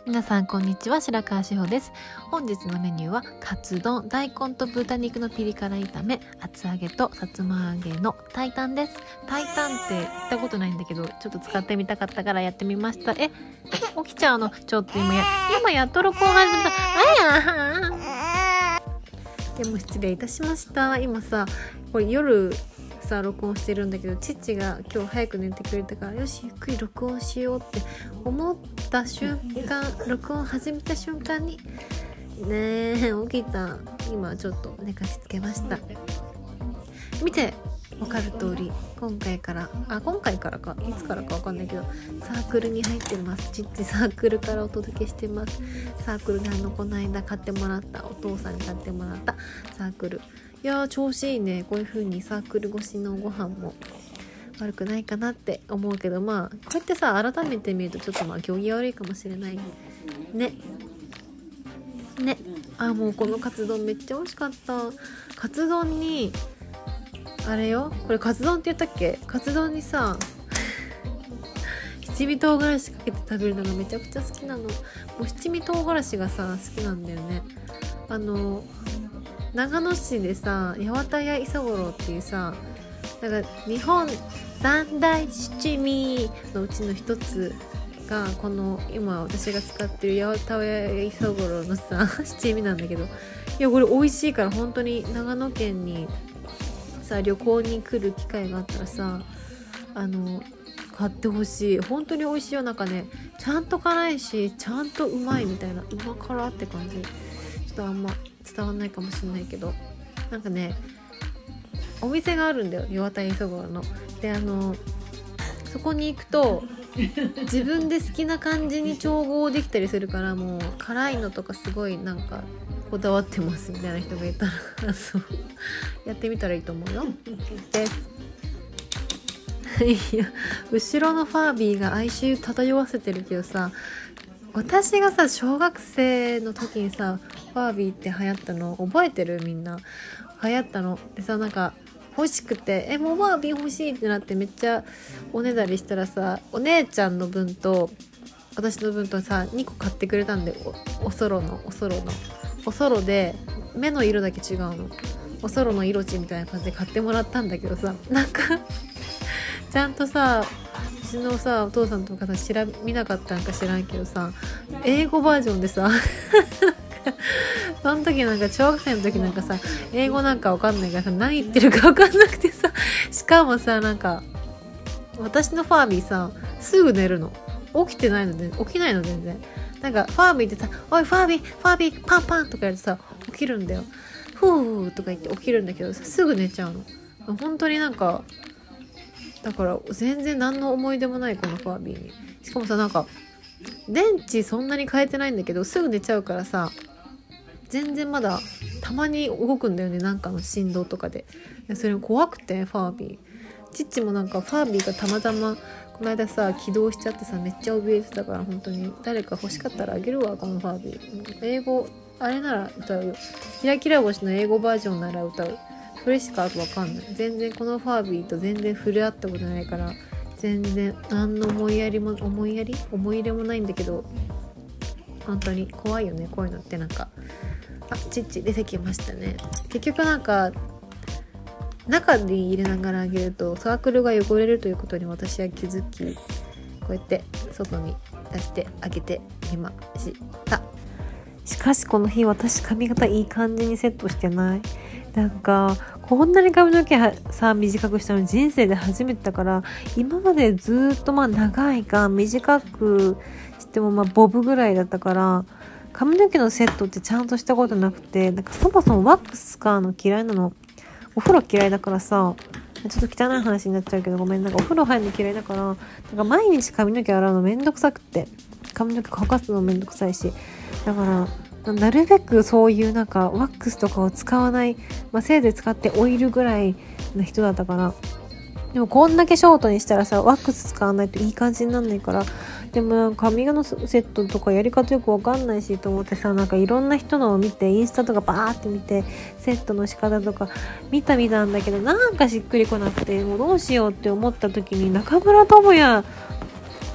皆さんこんにちは、白川志保です。本日のメニューはカツ丼、大根と豚肉のピリ辛炒め、厚揚げとさつま揚げのタイタンです。タイタンって言ったことないんだけど、ちょっと使ってみたかったからやってみました。起きちゃうの？ちょっと今やっと録音始めた。でも失礼いたしました。今さ、これ夜録音してるんだけど、父が今日早く寝てくれたから、よしゆっくり録音しようって思った瞬間、録音始めた瞬間に起きた。今ちょっと寝かしつけました。見てわかる通り、今回からかいつからかわかんないけどサークルに入ってます。父サークルからお届けしてます。サークルでこの間買ってもらった、お父さんに買ってもらったサークル、いやー調子いいね。こういう風にサークル越しのご飯も悪くないかなって思うけど、こうやってさ改めて見るとちょっと行儀悪いかもしれないね。もうこのカツ丼めっちゃ美味しかった。カツ丼にあれよ、これカツ丼って言ったっけ？カツ丼にさ七味唐辛子かけて食べるのがめちゃくちゃ好きなの。もう七味唐辛子がさ好きなんだよね。長野市でさ、八幡屋磯五郎っていうさ、なんか日本三大七味のうちの一つがこの今私が使ってる八幡屋磯五郎のさ七味なんだけど、いやこれ美味しいから本当に長野県にさ旅行に来る機会があったらさ買ってほしい。本当に美味しいよ。なんかね、ちゃんと辛いしちゃんとうまいみたいな、うま辛って感じ。ちょっとあんま伝わんないかもしれないけど、なんかねお店があるんだよ、八幡屋磯五郎の。でそこに行くと自分で好きな感じに調合できたりするから、もう辛いのとかすごいなんかこだわってますみたいな人がいたらそうやってみたらいいと思うよですいや後ろのファービーが哀愁漂わせてるけどさ、私がさ小学生の時にさファービーって流行ったの覚えてる？みんな流行ったのでさ、なんか欲しくてもうファービー欲しいってなってめっちゃおねだりしたらさ、お姉ちゃんの分と私の分とさ2個買ってくれたんで、おそろで目の色だけ違うの。おそろの色地みたいな感じで買ってもらったんだけどさ、なんかちゃんとさうちのさお父さんとかさ見なかったんか知らんけどさ、英語バージョンでさその時なんか小学生の時なんかさ英語なんかわかんないからさ何言ってるかわかんなくてさ、しかもさなんか私のファービーさすぐ寝るの。起きないの全然。なんかファービーってさ、おいファービーパンパンとかやるとさ起きるんだよ。ふーとか言って起きるんだけどさ、すぐ寝ちゃうの。本当になんかだから全然何の思い出もないこのファービーに。しかもさなんか電池そんなに変えてないんだけどすぐ寝ちゃうからさ、全然まだたまに動くんだよね、なんかの振動とかで。それ怖くてファービー。チッチもなんかファービーがたまたまこの間さ起動しちゃってさ、めっちゃ怯えてたから、本当に誰か欲しかったらあげるわこのファービー。英語あれなら歌うよ。キラキラ星の英語バージョンなら歌う。それしかわかんない。全然このファービーと全然触れ合ったことないから、全然何の思い入れもないんだけど、本当に怖いよねこういうのって。なんかチッチ出てきましたね。結局なんか中に入れながらあげるとサークルが汚れるということに私は気づき、こうやって外に出してあげてみました。しかしこの日私髪型いい感じにセットしてない？なんかこんなに髪の毛さ短くしたの人生で初めてだから、今までずっと長いか短くしてもボブぐらいだったから、髪の毛のセットってちゃんとしたことなくて、なんかそもそもワックス使うの嫌いなの。お風呂嫌いだからさ、ちょっと汚い話になっちゃうけどごめん。なんかお風呂入るの嫌いだから、なんか毎日髪の毛洗うのめんどくさくて、髪の毛乾かすのめんどくさいし、だからなるべくそういうなんかワックスとかを使わない、せいぜい使ってオイルぐらいな人だったから。でもこんだけショートにしたらさワックス使わないといい感じになんないから、でもなんか髪のセットとかやり方よくわかんないしと思ってさ、なんかいろんな人のを見て、インスタとかバーって見てセットの仕方とか見たんだけど、なんかしっくりこなくて、もうどうしようって思った時に中村倫也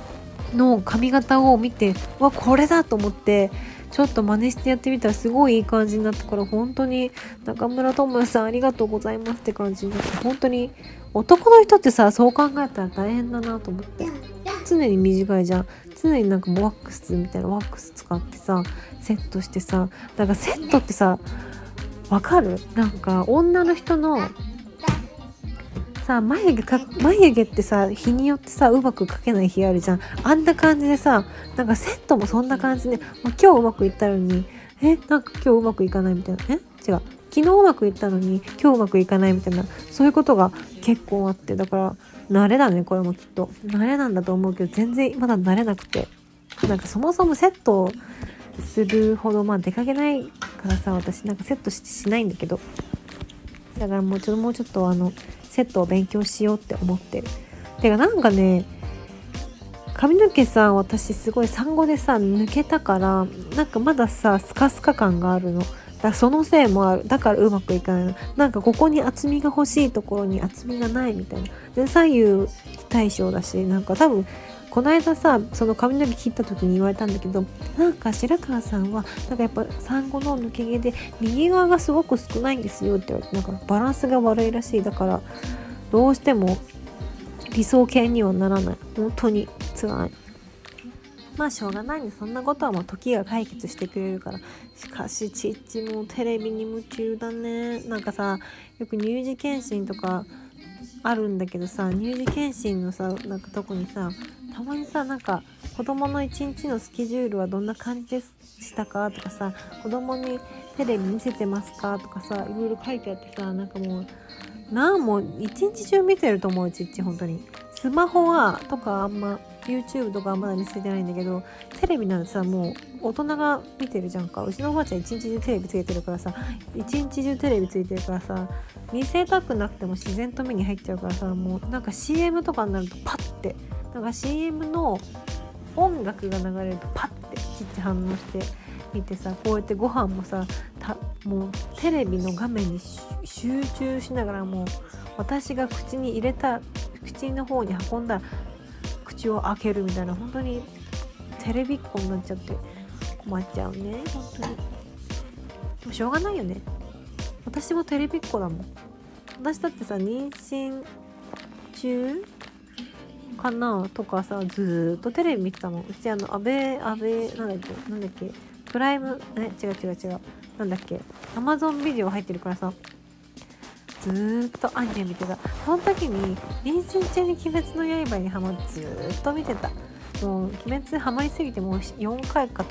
の髪型を見て、わ、これだと思ってちょっと真似してやってみたらすごいいい感じになったから、本当に中村智也さんありがとうございますって感じになって、本当に男の人ってさ、そう考えたら大変だなと思って。常に短いじゃん。常になんかもうワックスみたいなワックス使ってさ、セットしてさ、なんかセットってさ、わかる？なんか女の人のさ、眉毛ってさ、日によってさ、うまく描けない日あるじゃん。あんな感じでさ、なんかセットもそんな感じで、今日うまくいったのに、なんか今日うまくいかないみたいな。違う。昨日うまくいったのに、今日うまくいかないみたいな、そういうことが結構あって、だから、慣れだね、これもきっと。慣れなんだと思うけど、全然まだ慣れなくて。なんかそもそもセットするほど、まあ出かけないからさ、私なんかセットしないんだけど。だからもうちょっとセットを勉強しようって思ってる。てかなんかね、髪の毛さ、私すごい産後でさ抜けたから、なんかまださスカスカ感があるの。だからそのせいもある。だからうまくいかないの。なんかここに厚みが欲しいところに厚みがないみたいな。で左右非対称だし、なんか多分この間さ、その髪の毛切った時に言われたんだけど、なんか白川さんはなんかやっぱ産後の抜け毛で右側がすごく少ないんですよって言われて、なんかバランスが悪いらしい。だからどうしても理想形にはならない。本当に辛い。まあしょうがないね。そんなことはもう時が解決してくれるから。しかしちっちもテレビに夢中だね。なんかさ、よく乳児検診とかあるんだけどさ、乳児検診のさ、なんかとこにさ、たまにさ、なんか子供の一日のスケジュールはどんな感じでしたかとかさ、子供にテレビ見せてますかとかさ、いろいろ書いてあってさ、なんかもうもう一日中見てると思う。ちっち本当にスマホはとかあんま YouTube とかまだ見せてないんだけど、テレビなんてさ、もう大人が見てるじゃんか。うちのおばあちゃん一日中テレビつけてるからさ、一日中テレビついてるからさ、見せたくなくても自然と目に入っちゃうからさ、もうなんか CM とかになるとパッて、なんか CM の音楽が流れるとパッてちっち反応して見てさ、こうやってご飯もさ、もうテレビの画面に集中しながら、もう私が口に入れた口の方に運んだ口を開けるみたいな、本当にテレビっ子になっちゃって困っちゃうね、本当に。でもしょうがないよね。私もテレビっ子だもん。私だってさ、妊娠中かなとかさ、ずーっとテレビ見てたもん。うち安倍なんだっけプライム違うなんだっけ、アマゾンビデオ入ってるからさ、ずーっとアニメ見てた。その時に妊娠中に鬼滅の刃にハマってずーっと見てた。もう鬼滅ハマりすぎて、もう4回とか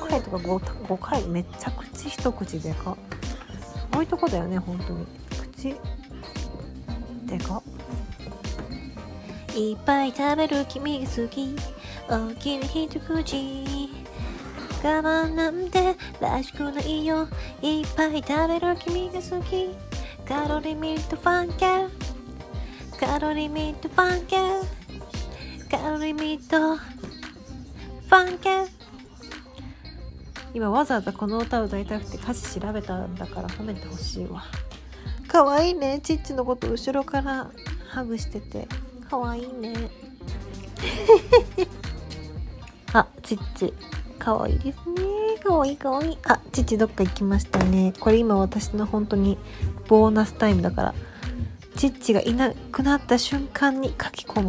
5回めっちゃ口一口でか。そういうとこだよね、本当に口でか。いっぱい食べる君が好き、大きな一口、我慢なんてらしくないよ。いっぱい食べる君が好き、カロリーミットファンケル、カロリーミットファンケル、カロリーミットファンケル。今わざわざこの歌を歌いたくて歌詞調べたんだから褒めてほしいわ。かわいいね、ちっちのこと後ろからハグしててかわいいねあ、ちっちかわいいですね。かわいい。あ、ちっちどっか行きましたね。これ今私の本当にボーナスタイムだから、ちっちがいなくなった瞬間に書き込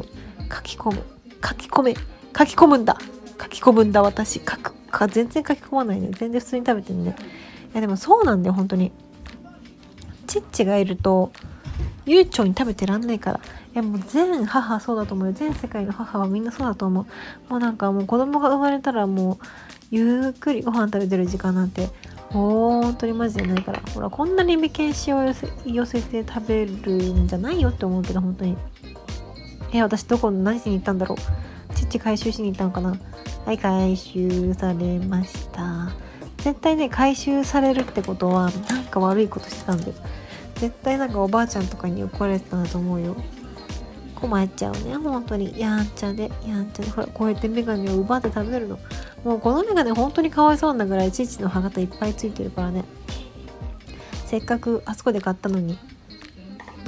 むんだ私。全然書き込まないね。全然普通に食べてるね。いやでもそうなんだよ、本当に。ちっちがいると悠長に食べてらんないから。いやもう全母そうだと思うよ。全世界の母はみんなそうだと思う。もうなんかもう子供が生まれたらもうゆっくりご飯食べてる時間なんて本当にマジでないから。ほらこんなに眉間しを寄せて食べるんじゃないよって思うけど、本当に。私何しに行ったんだろう。ちっち回収しに行ったのかな。はい、回収されました。絶対ね、回収されるってことはなんか悪いことしてたんだよ。絶対なんかおばあちゃんとかに怒られてたんだと思うよ。困っちゃうね、本当に。やんちゃでほらこうやってメガネを奪って食べるの。もうこのメガネ本当にかわいそうなぐらい父の歯型いっぱいついてるからね。せっかくあそこで買ったのに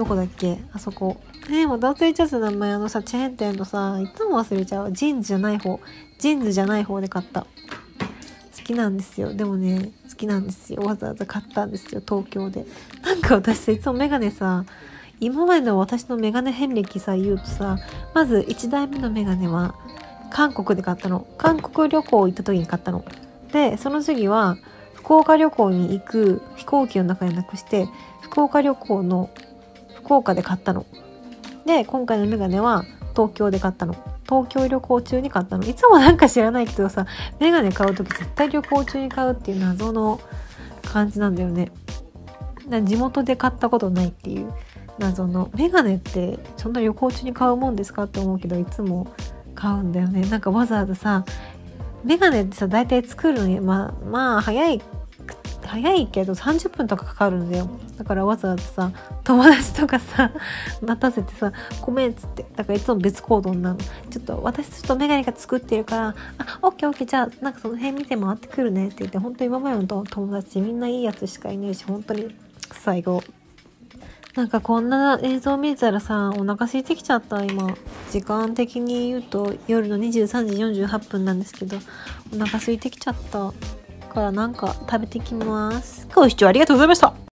どこだっけ、あそこ。また忘れちゃった名前。さ、チェーン店のさ、いつも忘れちゃう。ジーンズじゃない方で買った。好きなんですよ。でもね、好きなんですよ。わざわざ買ったんですよ、東京で。なんか私さ、いつもメガネさ、今までの私のメガネ遍歴さ、言うとさ、まず1台目のメガネは、韓国で買ったの。韓国旅行行った時に買ったの。で、その次は、福岡旅行に行く飛行機の中でなくして、福岡旅行の福岡で買ったの。で、今回のメガネは東京で買ったの。東京旅行中に買ったの。いつもなんか知らないけどさ、メガネ買うとき絶対旅行中に買うっていう謎の感じなんだよね。地元で買ったことないっていう謎の。メガネってそんな旅行中に買うもんですかって思うけど、いつも買うんだよね。なんかわざわざさ、メガネってさ、大体作るのに、まあ早いけど30分とかかかるんだよ。だからわざわざさ、友達とかさ、待たせてさ、ごめんっつって。だからいつも別行動になるの。私ちょっとメガネが作ってるから、オッケー、じゃあなんかその辺見て回ってくるねって言って、本当に今までの友達みんないいやつしかいないし、本当に最後。なんかこんな映像見てたらさ、お腹空いてきちゃった、今。時間的に言うと夜の23時48分なんですけど、お腹空いてきちゃった。からなんか食べてきます。ご視聴ありがとうございました。